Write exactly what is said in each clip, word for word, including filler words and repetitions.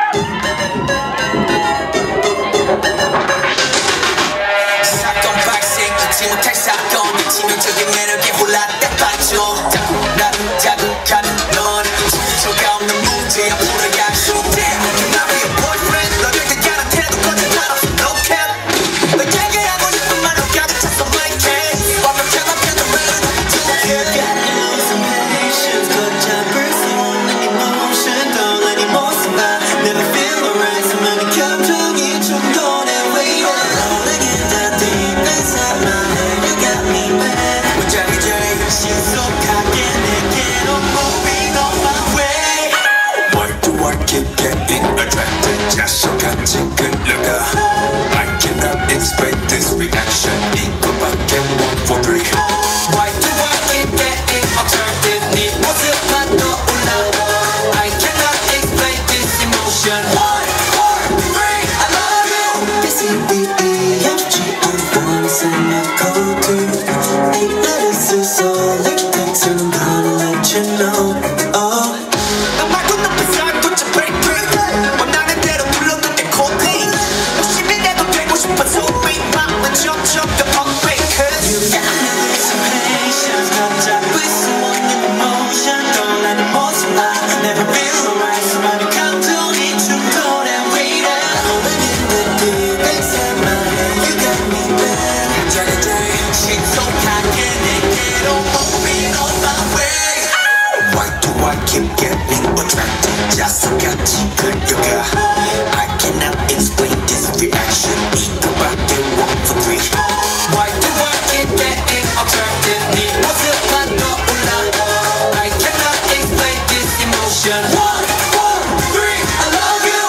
사건 발생 잊지 못할 사건 치명적인 매력에 홀랐다 봤죠 자꾸 나를 자극하는 넌 정처가 없는 문제야 불어야 숙제 나 위에 boyfriend 너를 대가는 태도 거짓말 없어 no cap 너에게 하고 싶은 말로 가득 찼어 my case 완벽한 남편도 말은 You got me losing patience 걷잡을 수 없는 emotion Don't let it move by Never feel alright so 많은 감정이 충돌해 Wait rolling in that deep inside my head You got me bad 문장이 제일 신속하게 내게로 moving on my way Why do I keep getting attracted 자석같이 끌려가 I cannot explain this reaction 이거밖에 one four three Why do I keep getting attracted 네 모습만 떠올라 I cannot explain this emotion One four three I love you This is the E F G I wanna send my code to Eight letters is all it takes and I'm gonna let you know Oh 나 말고 높은 산 도착 break 원하는 대로 불러놓게 코딩 욕심이 내도 되고 싶어 소리 마음은 점점 더 hungry Cause You got me losing patience 걷잡을 수 없는 emotion Don't let it multiply Never feel alright 수많은 감정이 충돌해 Wait up Rolling in the deep inside my head You got me bad 문장의 day 신속하게 내게로 moving on my way Why do I keep getting attracted 자석같이 끌려가 I cannot explain this reaction 이거밖에 one for three Why do I keep getting attracted 네 모습만 떠올라 I cannot explain this emotion One, four, three, I love you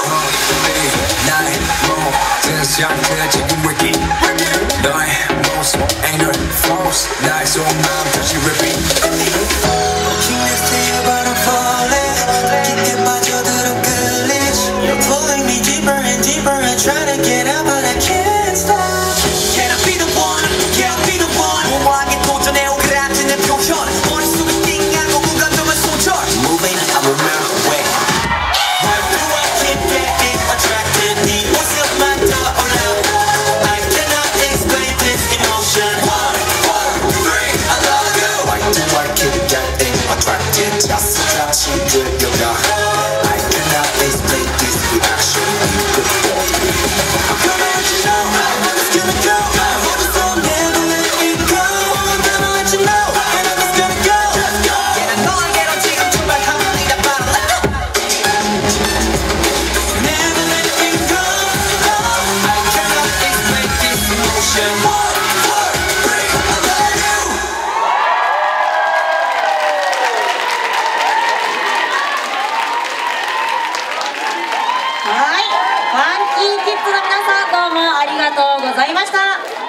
나의 모든 상태 지금 wiki 너의 모습 ain't no false 나의 속마음 다시 repeat Looking next to you but I'm falling 깊게 빠져들어 끌리지 You're pulling me deeper and deeper I try to get out but I can't stop Can I be the one? Can I be the one? 무모하게 도전해 오그라지는 표현 머릿속을 띵하고 무관점을 소절 Moving I'm a mile away Why do I keep getting attracted 네 모습만 떠올라 I cannot explain this emotion One, four, three, I love you Why do I keep getting attracted 자석같이 끌려가 I cannot explain this reaction I'm gonna let you know I'm just gonna go Hold it so never let it go I'm gonna let you know And I'm just gonna go Yeah, 난 너에게로 지금 출발하면 네가 바로 Never let it go I cannot explain this emotion One, four, three, I love you はい、ファンキーキッズの皆さんどうもありがとうございました。